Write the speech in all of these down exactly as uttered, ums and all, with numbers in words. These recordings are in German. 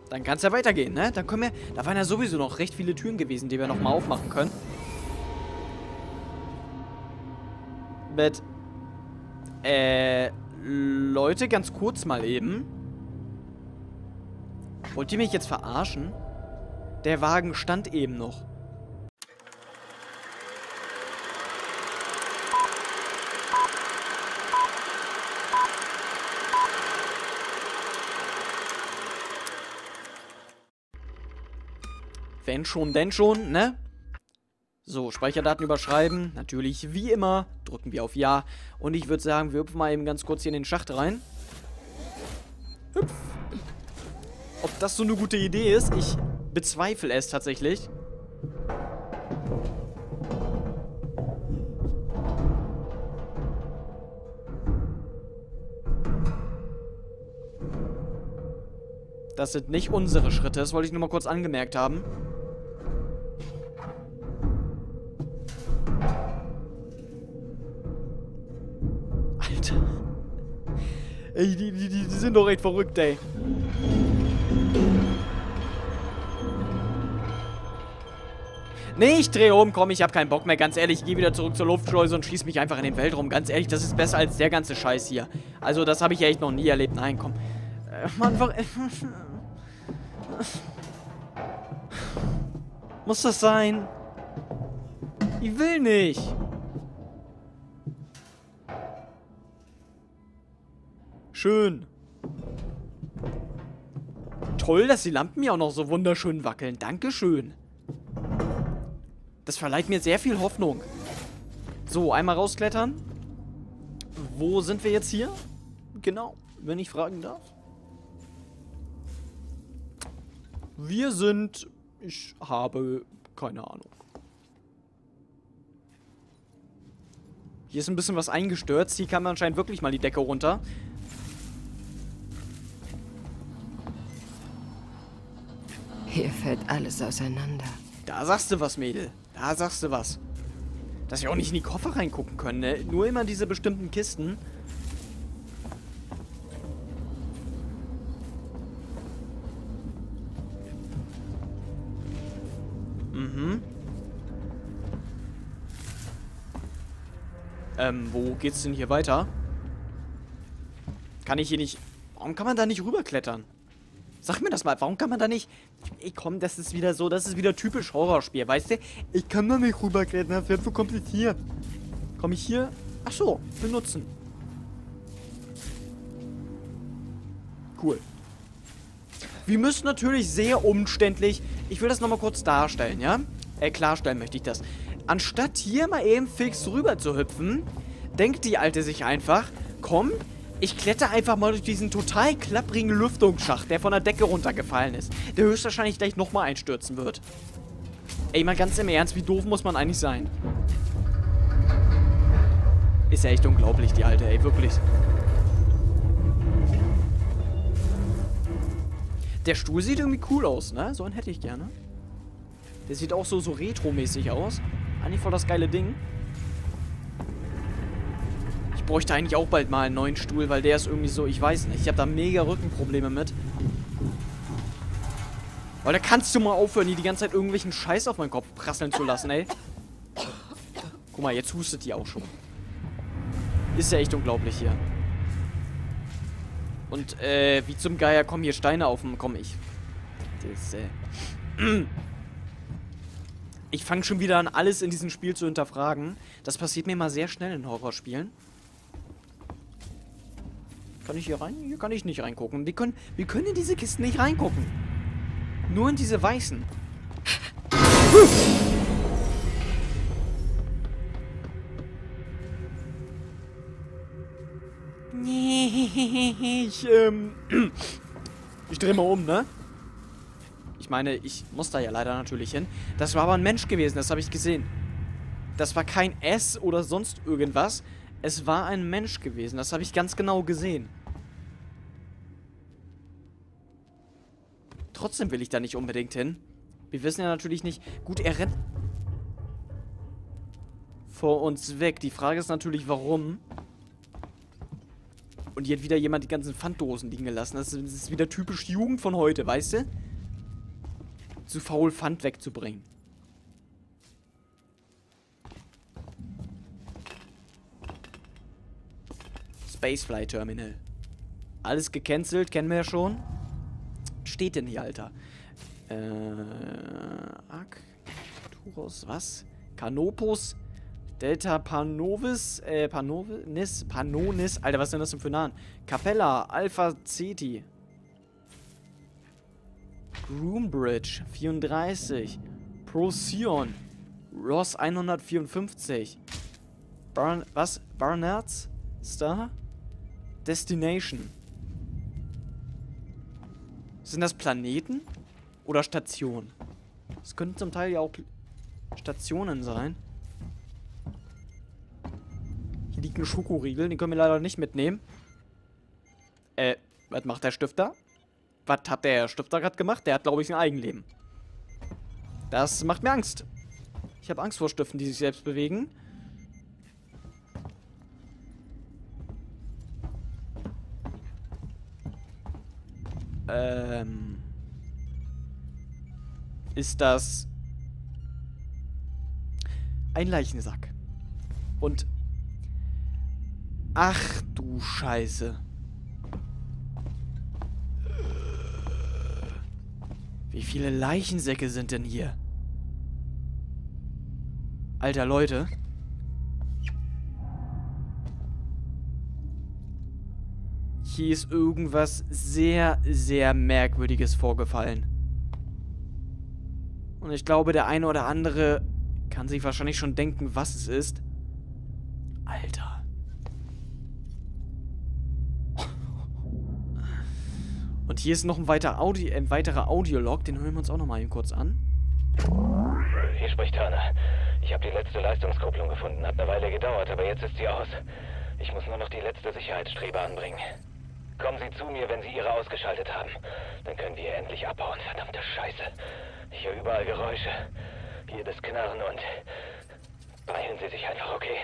Dann kann es ja weitergehen, ne? Dann können wir... Da waren ja sowieso noch recht viele Türen gewesen, die wir nochmal aufmachen können. Mit... Äh... Leute, ganz kurz mal eben. Wollt ihr mich jetzt verarschen? Der Wagen stand eben noch. Wenn schon, denn schon, ne? So, Speicherdaten überschreiben. Natürlich, wie immer, drücken wir auf Ja. Und ich würde sagen, wir hüpfen mal eben ganz kurz hier in den Schacht rein. Hüpf. Ob das so eine gute Idee ist, ich bezweifle es tatsächlich. Das sind nicht unsere Schritte, das wollte ich nur mal kurz angemerkt haben. Alter. Ey, die, die, die sind doch echt verrückt, ey. Nee, ich drehe um, komm, ich hab keinen Bock mehr, ganz ehrlich, ich gehe wieder zurück zur Luftschleuse und schieß mich einfach in den Weltraum. Ganz ehrlich, das ist besser als der ganze Scheiß hier. Also, das habe ich ja echt noch nie erlebt. Nein, komm. Äh, Mann, warum... Muss das sein? Ich will nicht. Schön. Toll, dass die Lampen ja auch noch so wunderschön wackeln. Dankeschön. Das verleiht mir sehr viel Hoffnung. So, einmal rausklettern. Wo sind wir jetzt hier? Genau, wenn ich fragen darf. Wir sind... Ich habe keine Ahnung. Hier ist ein bisschen was eingestürzt. Hier kann man anscheinend wirklich mal die Decke runter. Hier fällt alles auseinander. Da sagst du was, Mädel. Da sagst du was. Dass wir auch nicht in die Koffer reingucken können, ne? Nur immer diese bestimmten Kisten. Mhm. Ähm, wo geht's denn hier weiter? Kann ich hier nicht... Warum kann man da nicht rüberklettern? Sag mir das mal, warum kann man da nicht... Ey, komm, das ist wieder so, das ist wieder typisch Horrorspiel, weißt du? Ich kann da nicht rüberklettern, das wird so kompliziert. Komm ich hier... Ach so, benutzen. Cool. Wir müssen natürlich sehr umständlich... Ich will das nochmal kurz darstellen, ja? Äh, klarstellen möchte ich das. Anstatt hier mal eben fix rüber zu hüpfen, denkt die Alte sich einfach, komm, ich kletter einfach mal durch diesen total klapprigen Lüftungsschacht, der von der Decke runtergefallen ist, der höchstwahrscheinlich gleich nochmal einstürzen wird. Ey, mal ganz im Ernst, wie doof muss man eigentlich sein? Ist ja echt unglaublich, die Alte, ey, wirklich. Der Stuhl sieht irgendwie cool aus, ne? So einen hätte ich gerne. Der sieht auch so, so retro-mäßig aus. Eigentlich voll das geile Ding. Ich bräuchte eigentlich auch bald mal einen neuen Stuhl, weil der ist irgendwie so, ich weiß nicht. Ich habe da mega Rückenprobleme mit. Weil da kannst du mal aufhören, die die ganze Zeit irgendwelchen Scheiß auf meinen Kopf prasseln zu lassen, ey. Guck mal, jetzt hustet die auch schon. Ist ja echt unglaublich hier. Und, äh, wie zum Geier kommen hier Steine auf dem... Komm, ich... Das, äh... Ich fange schon wieder an, alles in diesem Spiel zu hinterfragen. Das passiert mir mal sehr schnell in Horrorspielen. Kann ich hier rein? Hier kann ich nicht reingucken. Wir können, wir können in diese Kisten nicht reingucken. Nur in diese weißen. Ich, ähm... Ich drehe mal um, ne? Ich meine, ich muss da ja leider natürlich hin. Das war aber ein Mensch gewesen, das habe ich gesehen. Das war kein S oder sonst irgendwas. Es war ein Mensch gewesen, das habe ich ganz genau gesehen. Trotzdem will ich da nicht unbedingt hin. Wir wissen ja natürlich nicht... Gut, er rennt vor uns weg. Die Frage ist natürlich, warum... Und hier hat wieder jemand die ganzen Pfanddosen liegen gelassen. Das ist, das ist wieder typisch Jugend von heute, weißt du? Zu faul, Pfand wegzubringen. Spaceflight Terminal. Alles gecancelt, kennen wir ja schon. Was steht denn hier, Alter? Äh, Arcturus, was? Canopus, Delta Panovis, äh, Panovis, Panonis, Alter, was ist denn das denn für Namen? Capella, Alpha Ceti. Groombridge, vierunddreißig. Procyon, Ross hundertvierundfünfzig. Barn, was? Barnards? Star? Destination. Sind das Planeten? Oder Stationen? Das könnten zum Teil ja auch Stationen sein. Hier liegt ein Schokoriegel, den können wir leider nicht mitnehmen. Äh, was macht der Stifter? Was hat der Stifter gerade gemacht? Der hat, glaube ich, ein Eigenleben. Das macht mir Angst. Ich habe Angst vor Stiften, die sich selbst bewegen. Ähm... Ist das ein Leichensack. Und ach du Scheiße. Wie viele Leichensäcke sind denn hier? Alter, Leute. Hier ist irgendwas sehr, sehr Merkwürdiges vorgefallen. Und ich glaube, der eine oder andere kann sich wahrscheinlich schon denken, was es ist. Alter. Und hier ist noch ein, weiter Audi ein weiterer Audiolog. Den hören wir uns auch noch mal eben kurz an. Hier spricht Turner. Ich habe die letzte Leistungskupplung gefunden. Hat eine Weile gedauert, aber jetzt ist sie aus. Ich muss nur noch die letzte Sicherheitsstrebe anbringen. Kommen Sie zu mir, wenn Sie Ihre ausgeschaltet haben. Dann können wir endlich abhauen. Verdammte Scheiße. Ich höre überall Geräusche. Hier das Knarren und... Beeilen Sie sich einfach, okay?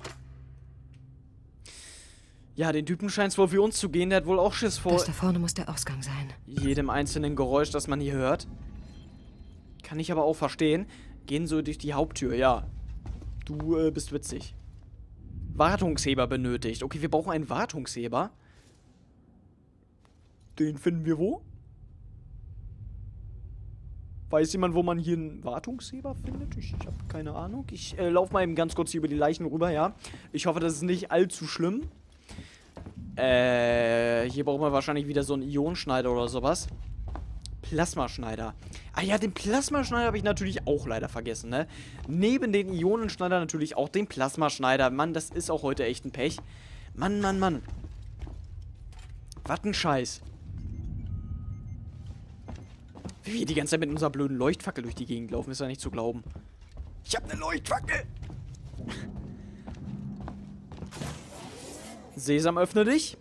Ja, den Typen scheint es wohl für uns zu gehen. Der hat wohl auch Schiss vor... Das da vorne muss der Ausgang sein. Jedem einzelnen Geräusch, das man hier hört. Kann ich aber auch verstehen. Gehen so durch die Haupttür, ja. Du äh, bist witzig. Wartungsheber benötigt. Okay, wir brauchen einen Wartungsheber. Den finden wir wo? Weiß jemand, wo man hier einen Wartungsheber findet? Ich habe keine Ahnung. Ich äh, laufe mal eben ganz kurz hier über die Leichen rüber, ja. Ich hoffe, das ist nicht allzu schlimm. Äh, hier brauchen wir wahrscheinlich wieder so einen Ionenschneider oder sowas. Plasmaschneider. Ah ja, den Plasmaschneider habe ich natürlich auch leider vergessen, ne? Neben den Ionenschneider natürlich auch den Plasmaschneider. Mann, das ist auch heute echt ein Pech. Mann, Mann, Mann. Was ein Scheiß. Wie wir die ganze Zeit mit unserer blöden Leuchtfackel durch die Gegend laufen, ist ja nicht zu glauben. Ich habe eine Leuchtfackel! Sesam, öffne dich.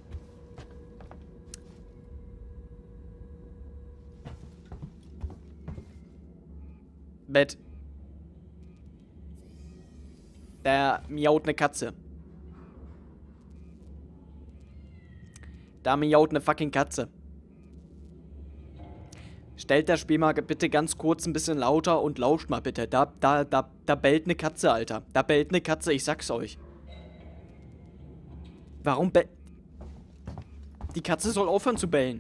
Bett. Da miaut eine Katze. Da miaut eine fucking Katze. Stellt das Spiel mal bitte ganz kurz ein bisschen lauter und lauscht mal bitte. Da, da, da, da bellt eine Katze, Alter. Da bellt eine Katze, ich sag's euch. Warum bellt... Die Katze soll aufhören zu bellen.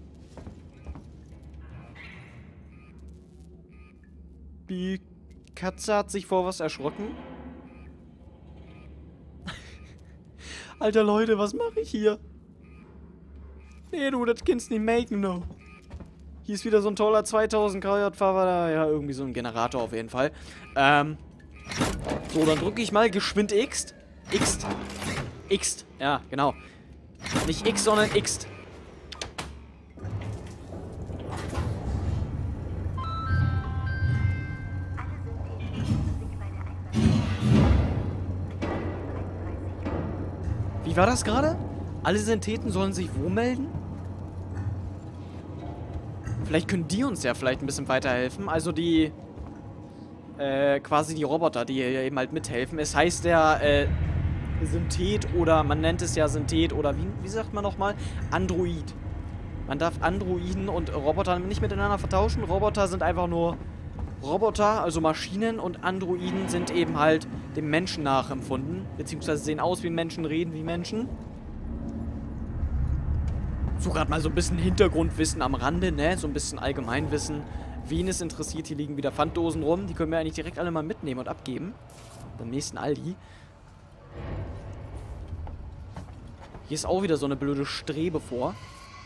Die Katze hat sich vor was erschrocken. Alter, Leute, was mache ich hier? Nee, du, das kannst nicht machen, no. Hier ist wieder so ein toller zweitausend K-Fahrer. Ja, irgendwie so ein Generator auf jeden Fall. Ähm. So, dann drücke ich mal geschwind X. X. X. Ja, genau. Nicht X, sondern X. Wie war das gerade? Alle Syntheten sollen sich wo melden? Vielleicht können die uns ja vielleicht ein bisschen weiterhelfen. Also die, äh, quasi die Roboter, die hier eben halt mithelfen. Es heißt ja, äh, Synthet oder man nennt es ja Synthet oder wie, wie sagt man nochmal? Android. Man darf Androiden und Roboter nicht miteinander vertauschen. Roboter sind einfach nur Roboter, also Maschinen, und Androiden sind eben halt dem Menschen nachempfunden. Beziehungsweise sehen aus wie Menschen, reden wie Menschen. So gerade mal so ein bisschen Hintergrundwissen am Rande, ne? So ein bisschen Allgemeinwissen. Wen es interessiert, hier liegen wieder Pfanddosen rum. Die können wir eigentlich direkt alle mal mitnehmen und abgeben. Beim nächsten Aldi. Hier ist auch wieder so eine blöde Strebe vor.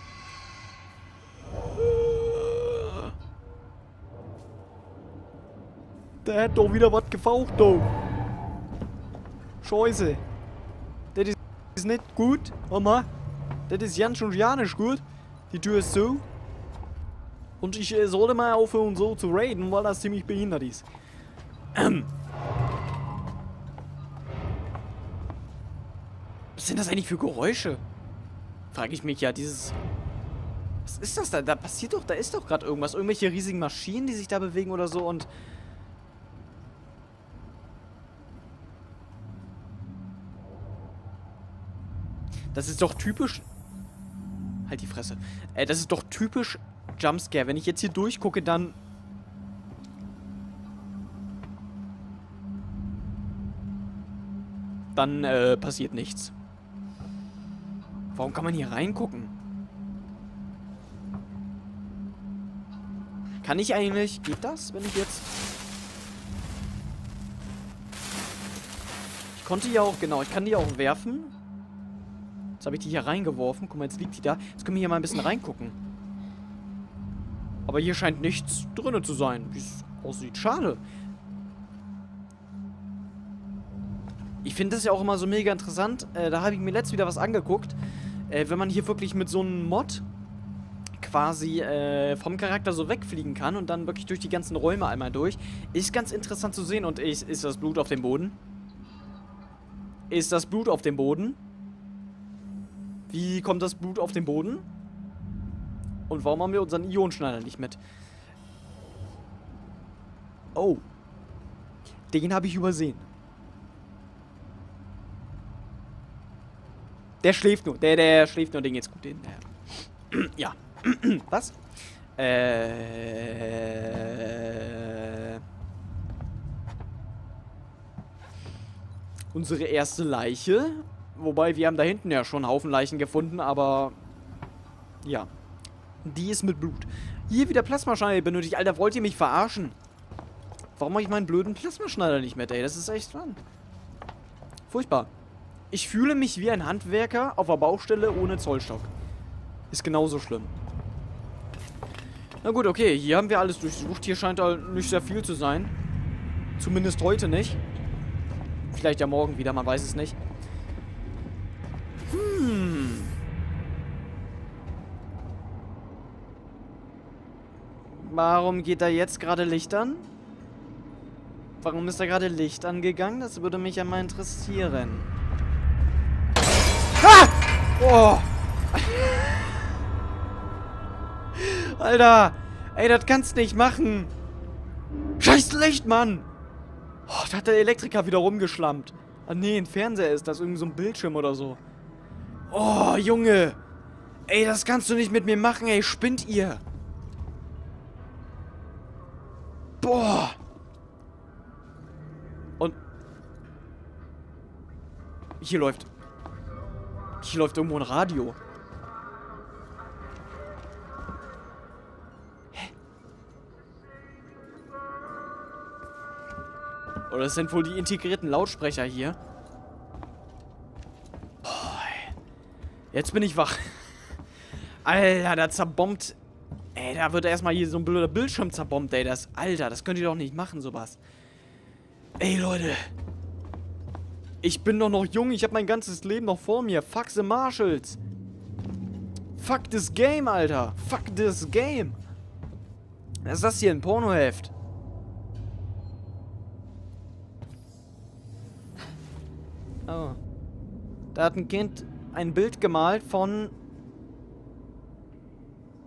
Der hat doch wieder was gefaucht, doch. Scheiße. Das ist nicht gut, Mama. Das ist ganz und gar nicht gut. Die Tür ist zu. Und ich äh, sollte mal aufhören, so zu raiden, weil das ziemlich behindert ist. Ähm. Was sind das eigentlich für Geräusche? Frage ich mich ja, dieses... Was ist das da? Da passiert doch, da ist doch gerade irgendwas. Irgendwelche riesigen Maschinen, die sich da bewegen oder so und... Das ist doch typisch... Halt die Fresse. Äh, das ist doch typisch Jumpscare. Wenn ich jetzt hier durchgucke, dann... Dann, äh, passiert nichts. Warum kann man hier reingucken? Kann ich eigentlich... Geht das, wenn ich jetzt... Ich konnte ja auch... Genau, ich kann die auch werfen. Jetzt habe ich die hier reingeworfen. Guck mal, jetzt liegt die da. Jetzt können wir hier mal ein bisschen reingucken. Aber hier scheint nichts drin zu sein, wie es aussieht. Schade. Ich finde das ja auch immer so mega interessant. Äh, da habe ich mir letztens wieder was angeguckt. Äh, wenn man hier wirklich mit so einem Mod quasi äh, vom Charakter so wegfliegen kann und dann wirklich durch die ganzen Räume einmal durch. Ist ganz interessant zu sehen. Und ist, ist das Blut auf dem Boden? Ist das Blut auf dem Boden? Wie kommt das Blut auf den Boden? Und warum haben wir unseren Ionenschneider nicht mit? Oh. Den habe ich übersehen. Der schläft nur. Der, der schläft nur. Den geht's gut. Den, der. Ja. Was? Äh. Unsere erste Leiche. Wobei, wir haben da hinten ja schon einen Haufen Leichen gefunden, aber... Ja. Die ist mit Blut. Hier wieder Plasmaschneider benötigt. Alter, wollt ihr mich verarschen? Warum habe ich meinen blöden Plasmaschneider nicht mit, ey? Das ist echt dran. Furchtbar. Ich fühle mich wie ein Handwerker auf der Baustelle ohne Zollstock. Ist genauso schlimm. Na gut, okay. Hier haben wir alles durchsucht. Hier scheint halt nicht sehr viel zu sein. Zumindest heute nicht. Vielleicht ja morgen wieder, man weiß es nicht. Hm. Warum geht da jetzt gerade Licht an? Warum ist da gerade Licht angegangen? Das würde mich ja mal interessieren. Ah! Oh! Alter! Ey, das kannst du nicht machen! Scheiß Licht, Mann! Oh, da hat der Elektriker wieder rumgeschlammt. Ah, nee, ein Fernseher ist das. Irgendwie so ein Bildschirm oder so. Oh, Junge! Ey, das kannst du nicht mit mir machen, ey. Spinnt ihr? Boah! Und... Hier läuft... Hier läuft irgendwo ein Radio. Hä? Oder das sind wohl die integrierten Lautsprecher hier. Boah, ey. Jetzt bin ich wach. Alter, da zerbombt... Ey, da wird erstmal hier so ein blöder Bildschirm zerbombt, ey. Das, Alter, das könnt ihr doch nicht machen, sowas. Ey, Leute. Ich bin doch noch jung, ich habe mein ganzes Leben noch vor mir. Fuck the Marshalls. Fuck this game, Alter. Fuck this game. Was ist das hier, ein Pornoheft? Oh. Da hat ein Kind ein Bild gemalt von...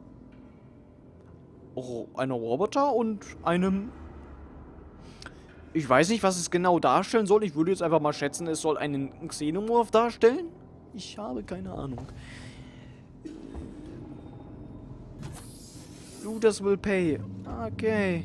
Oh, einem Roboter und einem... Ich weiß nicht, was es genau darstellen soll. Ich würde jetzt einfach mal schätzen, es soll einen Xenomorph darstellen. Ich habe keine Ahnung. Looters will pay. Okay.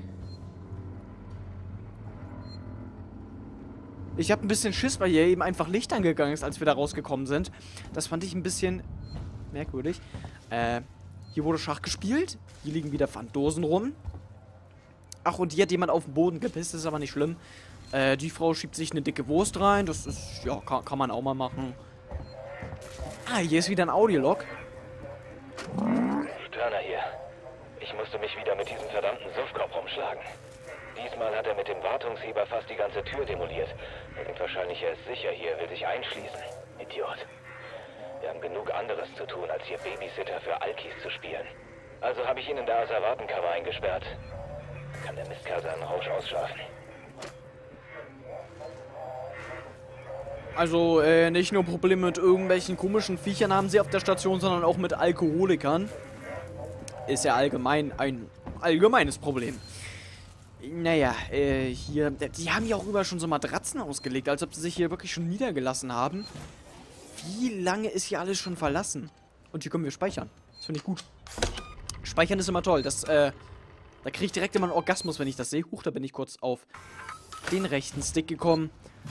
Ich habe ein bisschen Schiss, weil hier eben einfach Licht angegangen ist, als wir da rausgekommen sind. Das fand ich ein bisschen merkwürdig. Äh, hier wurde Schach gespielt. Hier liegen wieder Pfanddosen rum. Ach, und hier hat jemand auf den Boden gepisst. Das ist aber nicht schlimm. Äh, die Frau schiebt sich eine dicke Wurst rein. Das ist, ja, kann, kann man auch mal machen. Ah, hier ist wieder ein Audiolog. Turner hier. Ich musste mich wieder mit diesem verdammten Suffkopf rumschlagen. Diesmal hat er mit dem Wartungsheber fast die ganze Tür demoliert. Er denkt wahrscheinlich, er ist sicher hier, will sich einschließen. Idiot. Wir haben genug anderes zu tun, als hier Babysitter für Alkis zu spielen. Also habe ich ihn in der Asservatenkammer eingesperrt. Kann der Mistkerl seinen Rausch ausschlafen. Also, äh, nicht nur Probleme mit irgendwelchen komischen Viechern haben sie auf der Station, sondern auch mit Alkoholikern. Ist ja allgemein ein allgemeines Problem. Naja, äh, hier, die haben ja auch überall schon so Matratzen ausgelegt, als ob sie sich hier wirklich schon niedergelassen haben. Wie lange ist hier alles schon verlassen? Und hier können wir speichern. Das finde ich gut. Speichern ist immer toll. Das, äh, da kriege ich direkt immer einen Orgasmus, wenn ich das sehe. Huch, da bin ich kurz auf den rechten Stick gekommen.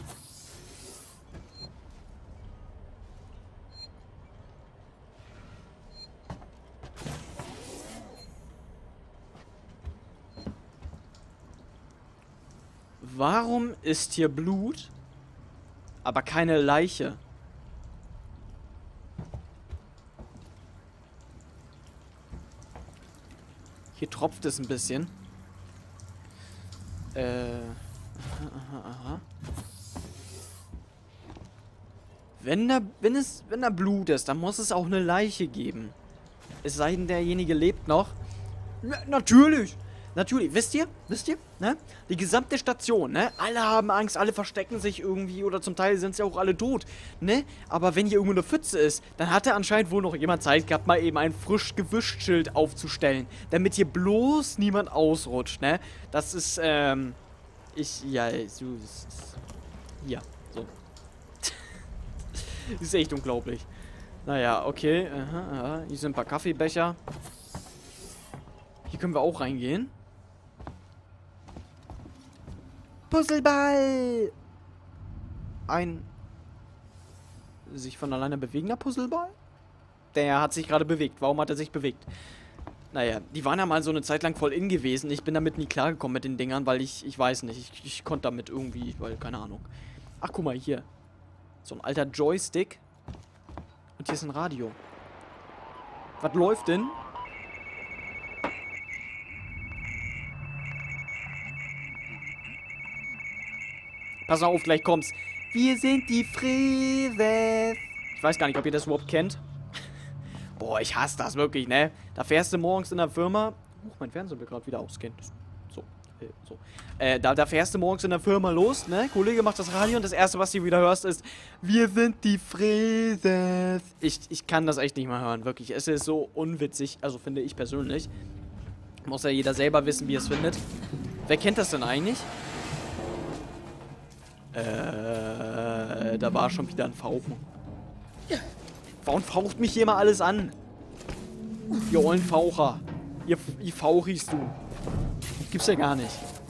Warum ist hier Blut, aber keine Leiche? Hier tropft es ein bisschen. Äh. Aha, aha, aha. Wenn da, wenn es, wenn da Blut ist, dann muss es auch eine Leiche geben. Es sei denn, derjenige lebt noch. Na, natürlich! Natürlich, wisst ihr, wisst ihr, ne? Die gesamte Station, ne? Alle haben Angst, alle verstecken sich irgendwie oder zum Teil sind sie auch alle tot, ne? Aber wenn hier irgendwo eine Pfütze ist, dann hatte anscheinend wohl noch jemand Zeit gehabt, mal eben ein frisch gewischt Schild aufzustellen, damit hier bloß niemand ausrutscht, ne? Das ist, ähm, ich, ja, so, das ist, ja, so. Das ist echt unglaublich. Naja, okay, aha, aha. Hier sind ein paar Kaffeebecher. Hier können wir auch reingehen. Puzzleball! Ein sich von alleine bewegender Puzzleball? Der hat sich gerade bewegt. Warum hat er sich bewegt? Naja, die waren ja mal so eine Zeit lang voll in gewesen. Ich bin damit nie klargekommen mit den Dingern, weil ich, ich weiß nicht, ich, ich konnte damit irgendwie, weil, keine Ahnung. Ach, guck mal, hier. So ein alter Joystick. Und hier ist ein Radio. Was läuft denn? Pass auf, gleich kommt's. Wir sind die Freves. Ich weiß gar nicht, ob ihr das überhaupt kennt. Boah, ich hasse das wirklich, ne? Da fährst du morgens in der Firma. Huch, mein Fernseher will gerade wieder ausgehen. So, äh, so. Äh, da, da fährst du morgens in der Firma los, ne? Kollege macht das Radio und das erste, was du wieder hörst, ist: Wir sind die Freves. Ich, ich kann das echt nicht mehr hören, wirklich. Es ist so unwitzig, also finde ich persönlich. Muss ja jeder selber wissen, wie er es findet. Wer kennt das denn eigentlich? Äh, da war schon wieder ein Fauchen. Warum faucht mich hier mal alles an? Ihr ollen Faucher. Ihr, ihr Fauchis, du. Gibt's ja gar nicht.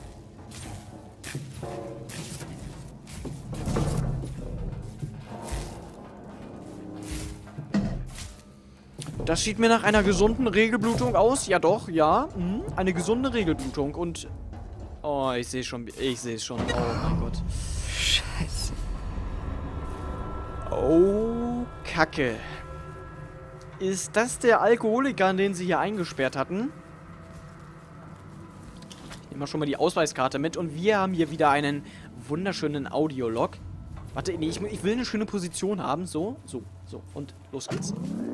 Das sieht mir nach einer gesunden Regelblutung aus. Ja doch, ja. Mhm. Eine gesunde Regelblutung. Und... Oh, ich sehe schon. Ich sehe es schon. Oh mein Gott. Scheiße. Oh, Kacke. Ist das der Alkoholiker, den sie hier eingesperrt hatten? Ich nehme mal schon mal die Ausweiskarte mit. Und wir haben hier wieder einen wunderschönen Audiolog. Warte, nee, ich, ich will eine schöne Position haben. So, so, so. Und los geht's.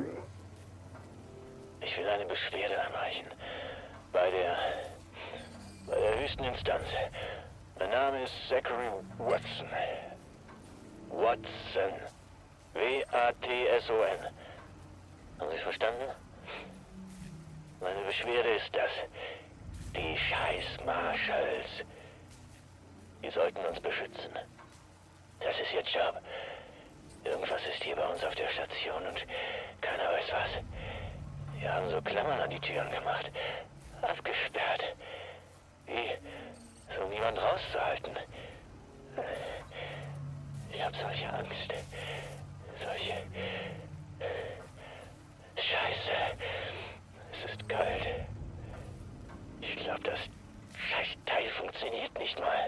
Ich will eine Beschwerde einreichen. Bei der... bei der höchsten Instanz. Mein Name ist Zachary Watson. Watson. W A T S O N. Haben Sie es verstanden? Meine Beschwerde ist, dass die scheiß Marshalls Wir sollten uns beschützen. Das ist ihr Job. Irgendwas ist hier bei uns auf der Station und keiner weiß was. Wir haben so Klammern an die Türen gemacht. Abgesperrt. Wie, so um niemand rauszuhalten. Ich habe solche Angst. Solche... Scheiße. Es ist kalt. Ich glaube, das Scheißteil funktioniert nicht mal.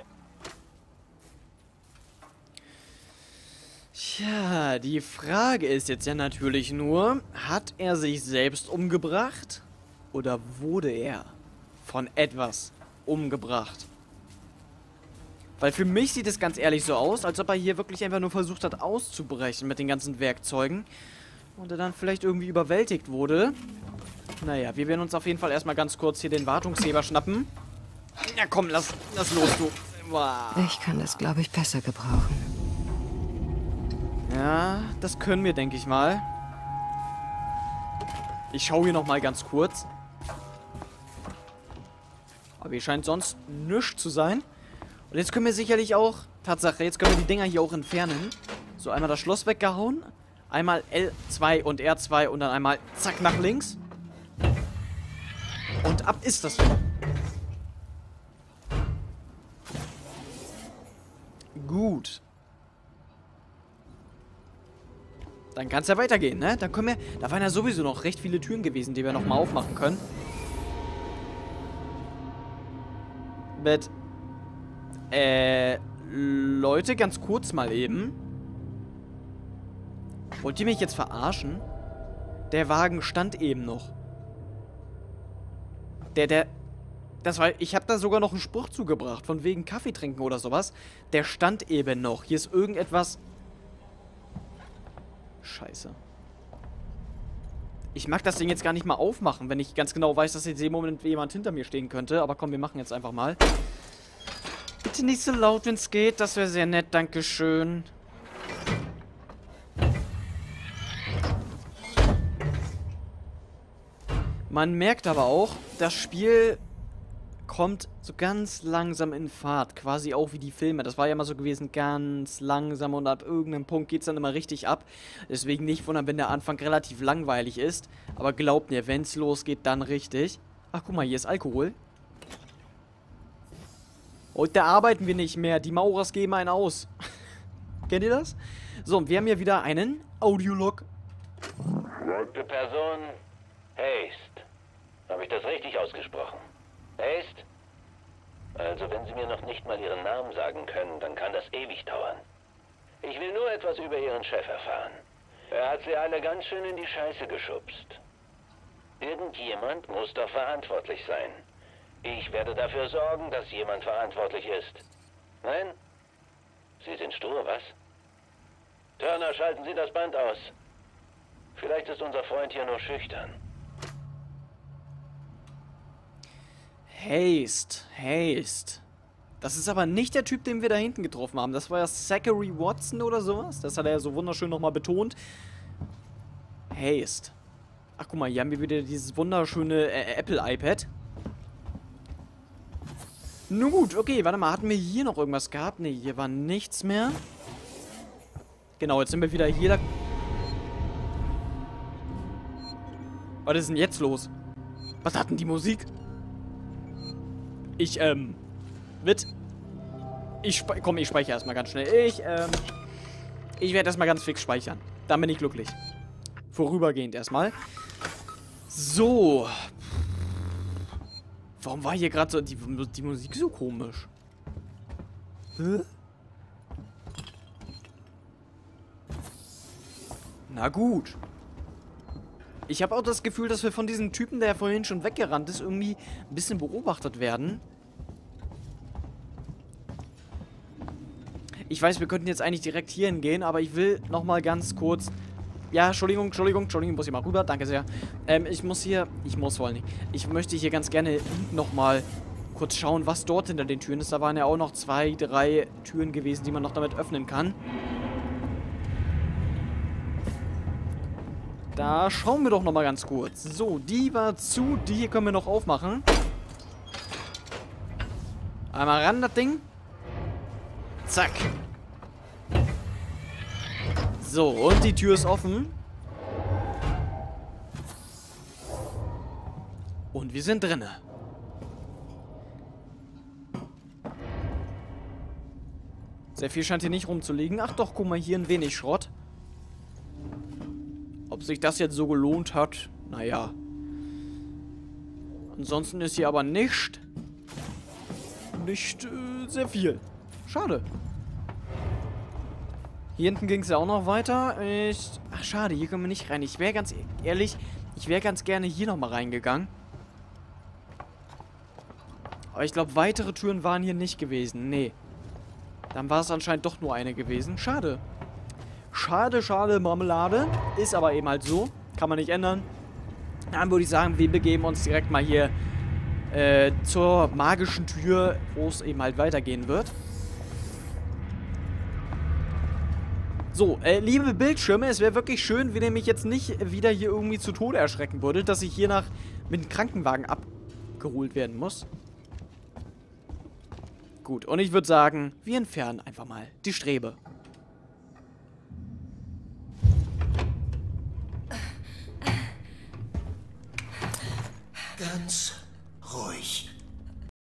Tja, die Frage ist jetzt ja natürlich nur, hat er sich selbst umgebracht oder wurde er von etwas umgebracht? Weil für mich sieht es ganz ehrlich so aus, als ob er hier wirklich einfach nur versucht hat auszubrechen mit den ganzen Werkzeugen und er dann vielleicht irgendwie überwältigt wurde. Naja, wir werden uns auf jeden Fall erstmal ganz kurz hier den Wartungsheber schnappen. Ja komm, lass, lass los, du. Wow. Ich kann das, glaube ich, besser gebrauchen. Ja, das können wir, denke ich mal. Ich schaue hier nochmal ganz kurz. Aber hier scheint sonst nichts zu sein. Und jetzt können wir sicherlich auch... Tatsache, jetzt können wir die Dinger hier auch entfernen. So, einmal das Schloss weggehauen. Einmal L zwei und R zwei und dann einmal zack nach links. Und ab ist das. Gut. Dann kann es ja weitergehen, ne? Dann können wir... Da waren ja sowieso noch recht viele Türen gewesen, die wir nochmal aufmachen können. Mit... Äh... Leute, ganz kurz mal eben. Wollt ihr mich jetzt verarschen? Der Wagen stand eben noch. Der, der... Das war... Ich habe da sogar noch einen Spruch zugebracht, von wegen Kaffee trinken oder sowas. Der stand eben noch. Hier ist irgendetwas... Scheiße. Ich mag das Ding jetzt gar nicht mal aufmachen, wenn ich ganz genau weiß, dass in dem Moment jemand hinter mir stehen könnte. Aber komm, wir machen jetzt einfach mal. Bitte nicht so laut, wenn es geht. Das wäre sehr nett. Dankeschön. Man merkt aber auch, das Spiel kommt so ganz langsam in Fahrt. Quasi auch wie die Filme. Das war ja immer so gewesen, ganz langsam und ab irgendeinem Punkt geht es dann immer richtig ab. Deswegen nicht wundern, wenn der Anfang relativ langweilig ist. Aber glaubt mir, wenn es losgeht, dann richtig. Ach, guck mal, hier ist Alkohol. Heute arbeiten wir nicht mehr. Die Maurers geben einen aus. Kennt ihr das? So, und wir haben hier wieder einen Audiolog. Gute Person, Haste. Habe ich das richtig ausgesprochen? Haste? Also, wenn Sie mir noch nicht mal Ihren Namen sagen können, dann kann das ewig dauern. Ich will nur etwas über Ihren Chef erfahren. Er hat Sie alle ganz schön in die Scheiße geschubst. Irgendjemand muss doch verantwortlich sein. Ich werde dafür sorgen, dass jemand verantwortlich ist. Nein? Sie sind stur, was? Turner, schalten Sie das Band aus. Vielleicht ist unser Freund hier nur schüchtern. Haste, Haste. Das ist aber nicht der Typ, den wir da hinten getroffen haben. Das war ja Zachary Watson oder sowas. Das hat er ja so wunderschön nochmal betont. Haste. Ach, guck mal, hier haben wir wieder dieses wunderschöne äh, Apple-iPad. Nun gut, okay, warte mal, hatten wir hier noch irgendwas gehabt? Ne, hier war nichts mehr. Genau, jetzt sind wir wieder hier. Da Was ist denn jetzt los? Was hat denn die Musik? Ich, ähm... Mit... Ich spe komm, ich speichere erstmal ganz schnell. Ich, ähm... Ich werde erstmal ganz fix speichern. Dann bin ich glücklich. Vorübergehend erstmal. So. Warum war hier gerade so die, die Musik so komisch? Hä? Na gut. Ich habe auch das Gefühl, dass wir von diesem Typen, der vorhin schon weggerannt ist, irgendwie ein bisschen beobachtet werden. Ich weiß, wir könnten jetzt eigentlich direkt hier hingehen, aber ich will nochmal ganz kurz... Ja, Entschuldigung, Entschuldigung, Entschuldigung, ich muss hier mal rüber. Danke sehr. Ähm, ich muss hier... Ich muss vor allem nicht. Ich möchte hier ganz gerne nochmal kurz schauen, was dort hinter den Türen ist. Da waren ja auch noch zwei, drei Türen gewesen, die man noch damit öffnen kann. Da schauen wir doch nochmal ganz kurz. So, die war zu. Die hier können wir noch aufmachen. Einmal ran, das Ding. Zack. So, und die Tür ist offen. Und wir sind drinne. Sehr viel scheint hier nicht rumzuliegen. Ach doch, guck mal, hier ein wenig Schrott. Ob sich das jetzt so gelohnt hat? Naja. Ansonsten ist hier aber nicht... Nicht äh, sehr viel. Schade. Hier hinten ging es ja auch noch weiter. Ich, ach, schade, hier können wir nicht rein. Ich wäre ganz ehrlich, ich wäre ganz gerne hier nochmal reingegangen. Aber ich glaube, weitere Türen waren hier nicht gewesen. Nee. Dann war es anscheinend doch nur eine gewesen. Schade. Schade, schade, Marmelade. Ist aber eben halt so. Kann man nicht ändern. Dann würde ich sagen, wir begeben uns direkt mal hier äh, zur magischen Tür, wo es eben halt weitergehen wird. So, äh, liebe Bildschirme, es wäre wirklich schön, wenn ihr mich jetzt nicht wieder hier irgendwie zu Tode erschrecken würdet, dass ich hier nach mit dem Krankenwagen abgeholt werden muss. Gut, und ich würde sagen, wir entfernen einfach mal die Strebe. Ganz ruhig.